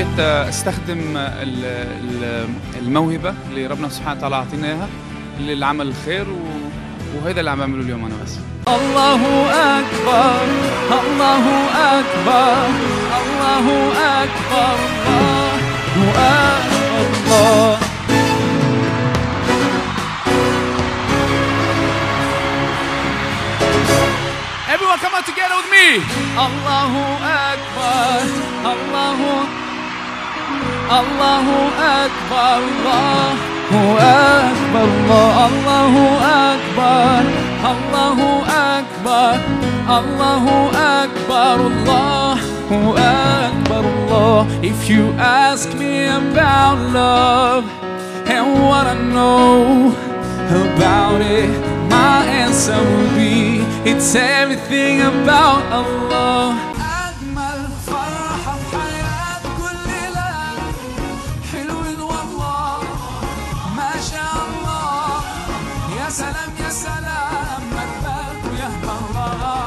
حبيت استخدم الموهبة اللي ربنا سبحانه وتعالى أعطينا إياها للعمل الخير، وهذا اللي عم بعمله اليوم أنا بس. الله أكبر الله أكبر الله أكبر الله أكبر. Everyone come out together with me. الله أكبر الله أكبر الله أكبر الله أكبر الله أكبر الله أكبر الله أكبر الله. If you ask me about love and what I know about it, my answer will be it's everything about Allah. أجمل فرحة في حياة كل ليلة حلوين والله ما شاء الله. يا سلام يا سلام ما تبارك يا الله.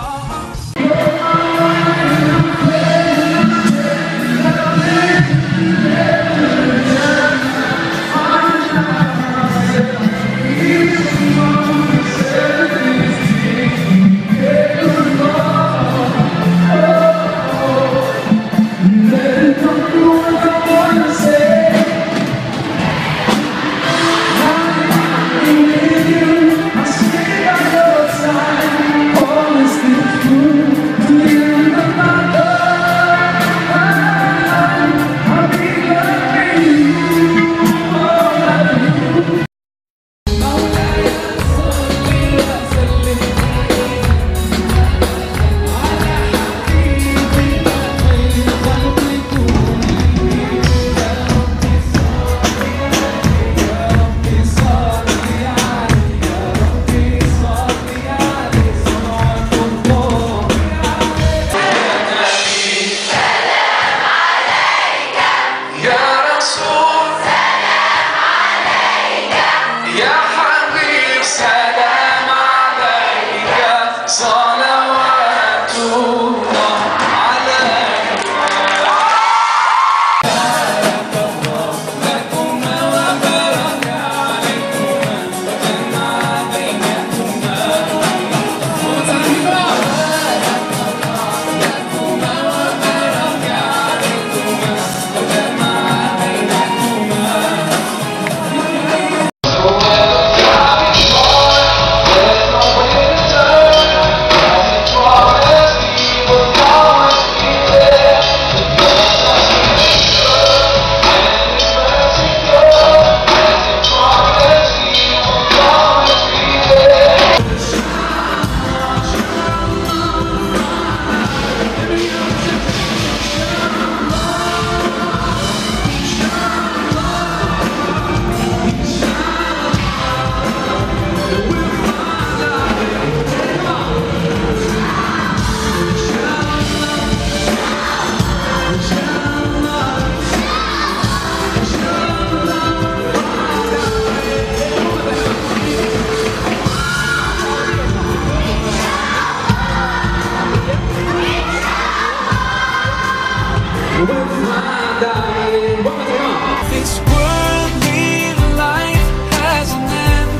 This worldly life has an end.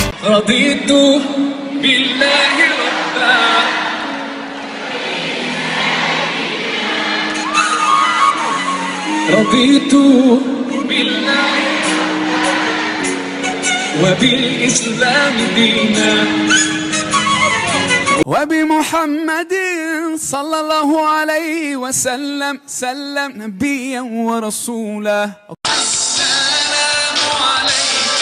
رضيت بالله ربا رضيت بالله وبالإسلام دينا وبمحمد صلى الله عليه وسلم نبيا ورسولا. السلام عليك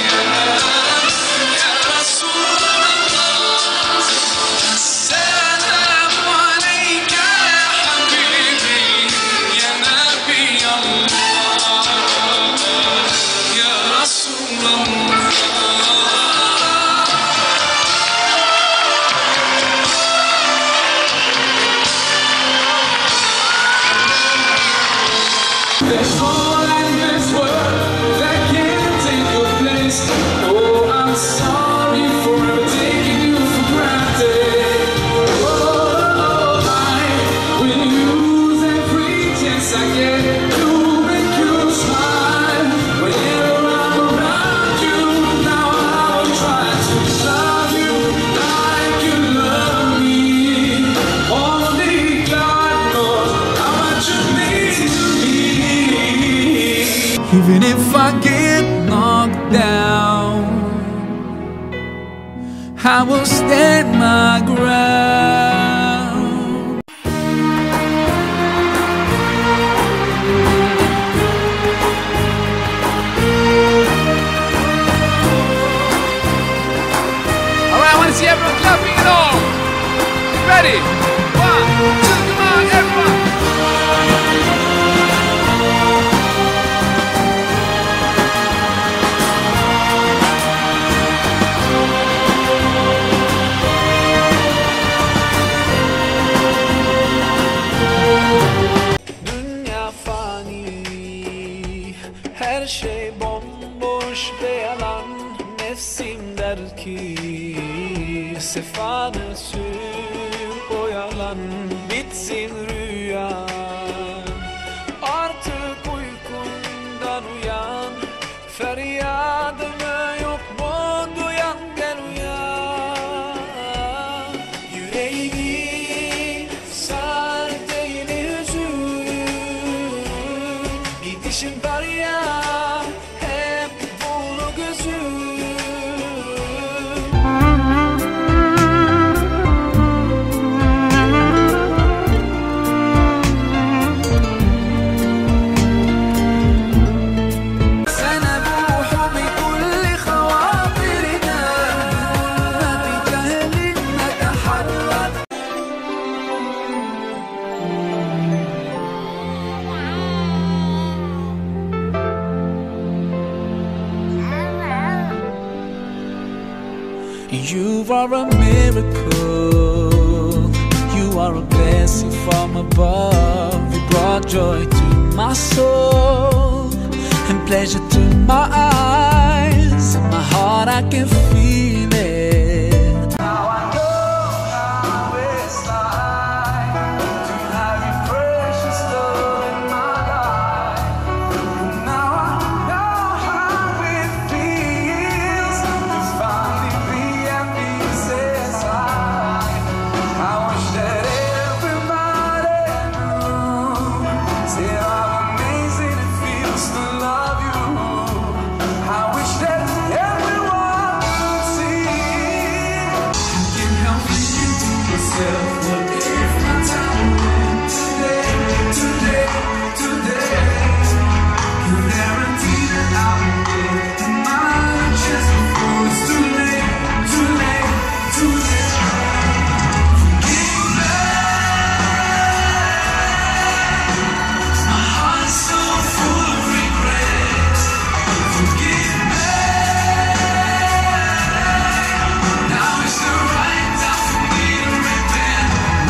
يا رسول الله. السلام عليك يا حبيبي يا نبي الله يا رسول الله. There's more will stand my ground. See everyone clapping it all. Ready? 1, 2, come on, everyone. Dünya fani, her şey bomboş ve yalan. Nefsim der ki sefanı sür o yalan, bitsin rüyan. Artık uykundan uyan, feryadımı yok mu duyan, gel uyan. Yüreğimi sardı yine hüzün, gidişin var ya hep dolu gözüm. You are a miracle, you are a blessing from above. You brought joy to my soul and pleasure to my eyes. In my heart I can feel it. Now I know how it's like to have your precious love in my life. Now I know how it feels to finally be at peace inside. I wish that everybody knew, said how amazing it feels to love you. I wish that everyone could see. I can't help thinking to myself, what if my time went today, today, today? You guarantee that I will get my chance before it's too late, too late, too late. Forgive me, my heart's so full of regret. Forgive me, now is the right time for me to repent,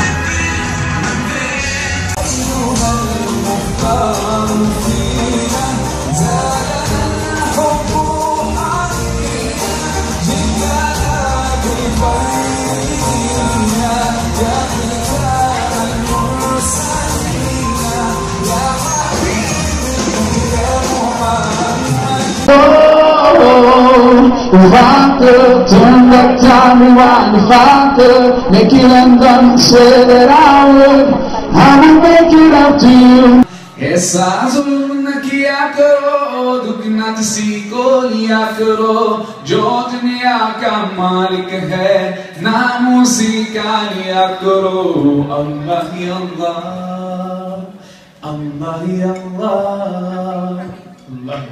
If I could turn back time, rewind, if I could make it undone, say that I would make it up to you. ऐसा जुल्म न किया करो, दुख न किसी को लिया करो, जो दुनिया का मालिक है नाम उसी का लिया करो. अल्लाह ही अल्लाह, अल्लाह ही अल्लाह, अल्लाह.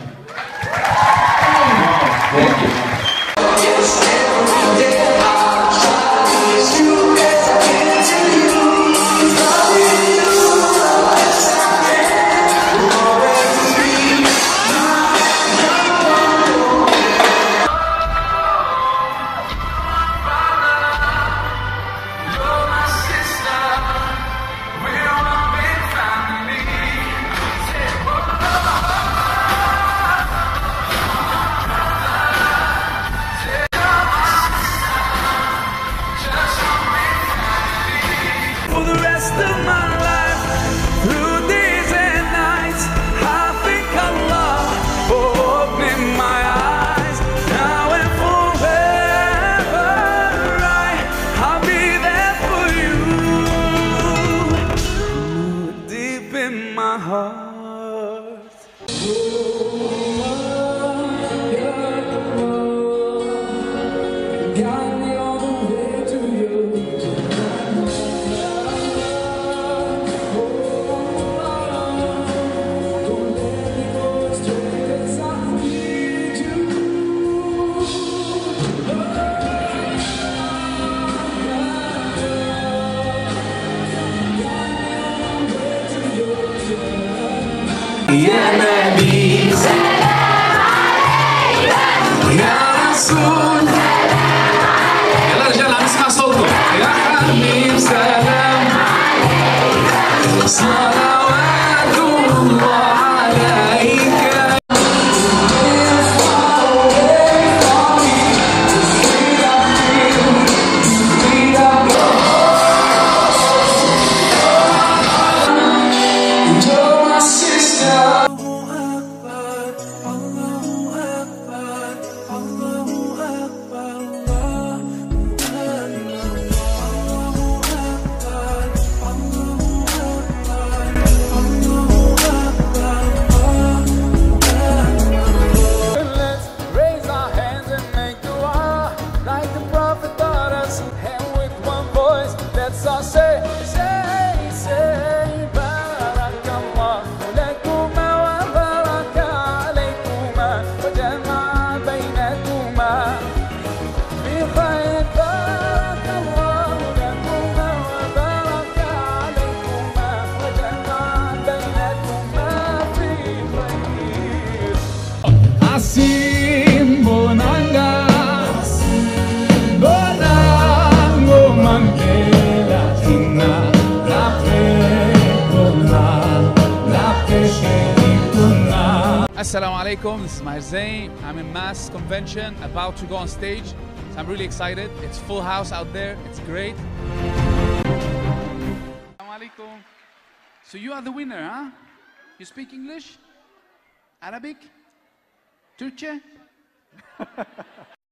Thank you. يا نبي سلام عليك يا رسول يلا رجال عم نسمع صوتكم. يا حبيب سلام عليك صلوات الله عليك Asim bonanga bonango mangela tina la pekona la pesherikuna. Assalamu alaikum, this is Maher Zain. I'm in Mass Convention, about to go on stage. So I'm really excited. It's full house out there. It's great. Assalamu alaikum. So you are the winner, huh? You speak English? Arabic? Turkey?